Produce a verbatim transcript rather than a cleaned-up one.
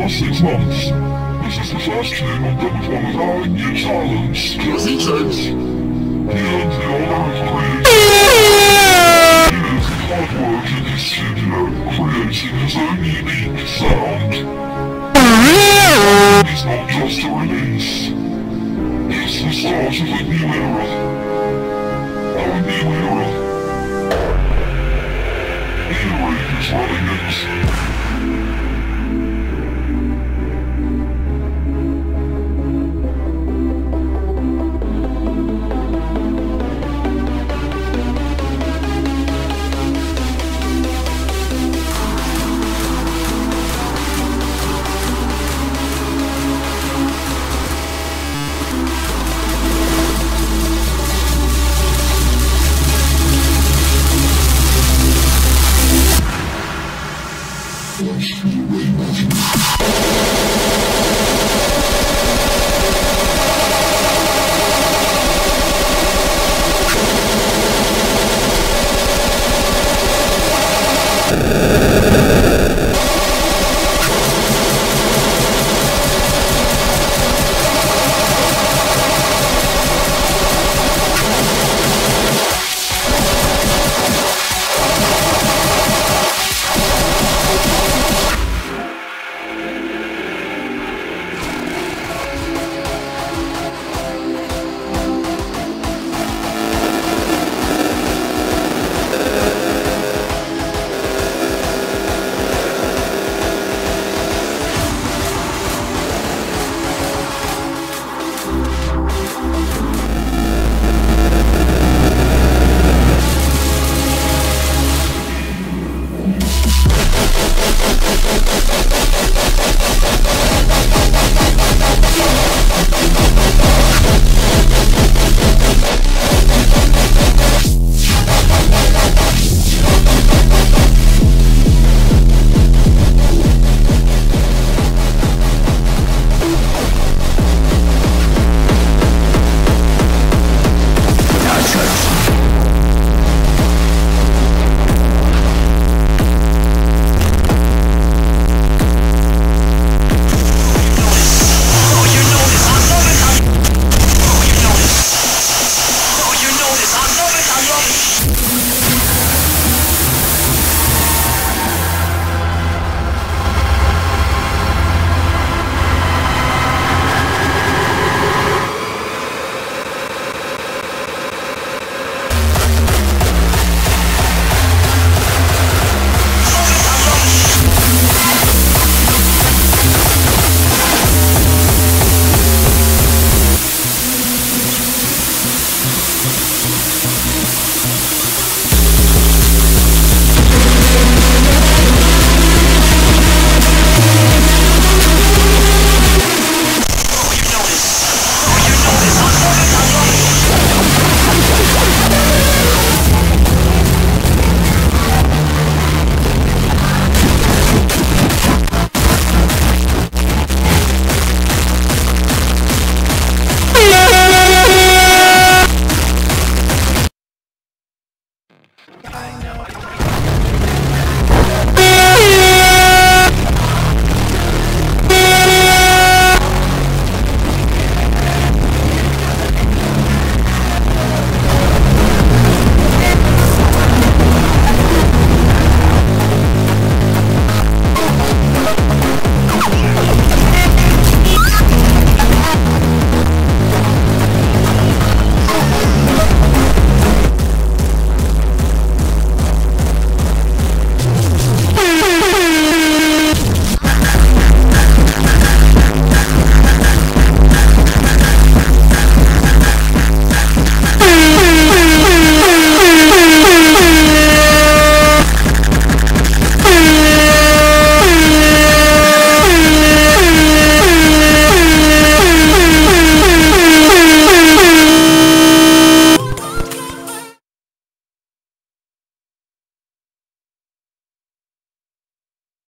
last six months. This is the first tune I've done with one of our new talents. Yes, he says. He earned the honour of creating years of hard work in his studio, creating his own unique sound. It's not just a release. It's the start of a new era. Our new era. Earape is running it.